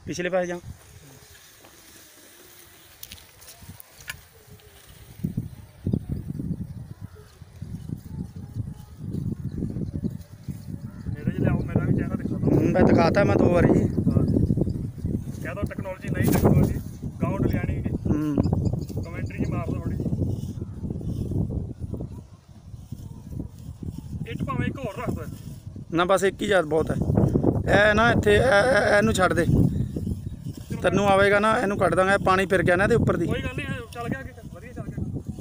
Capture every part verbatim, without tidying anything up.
पिछले पास जा मैं दिखाता मैं दो बार जी कह दो टेक्नोलॉजी नई टेक्नोलॉजी गाँव डलियानी कमेंट्री जी मार दो थोड़ी इट भावें एक होर रख दो ना बस एक ही जात बहुत है ए ना इत्थे एनू छड़ दे तैनू आवेगा ना एनू कट दांगा पानी फिर गया ना इहदे उपर दी कोई गल नहीं चल गया अगे वधिया चल गया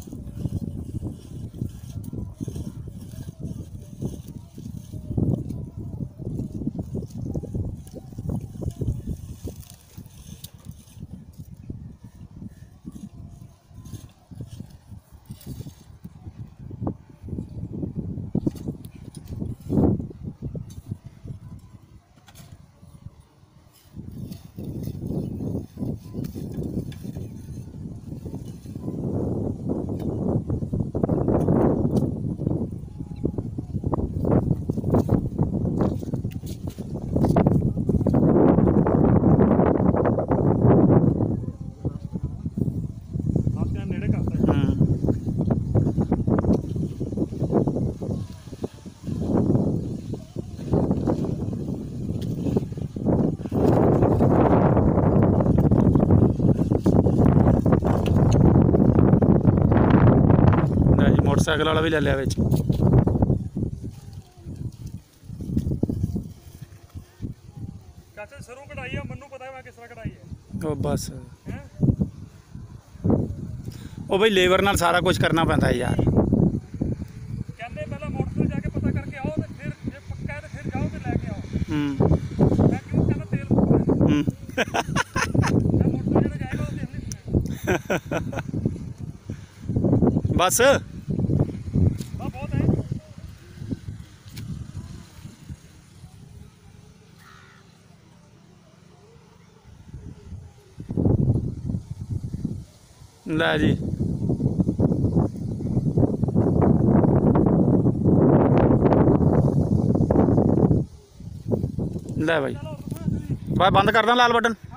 मोटरसाइकिल वाला भी ले लिया विच चाचा सरों कढ़ाई है मन्नू पता है मैं किस तरह कढ़ाई है ओ बस ओ भाई लेबर नाल सारा कुछ करना पैंदा है यार कहंदे पहले मोटरसाइकिल जाके पता करके आओ ते फिर जे पक्का है ते फिर जाओ ते लेके आओ हम्म मैं क्यों कहना तेल फूकना हम्म मैं मोटरसाइकिल जाएगा वो तेल नहीं बस लै जी लै भाई भाई बंद कर दा लाल बटन।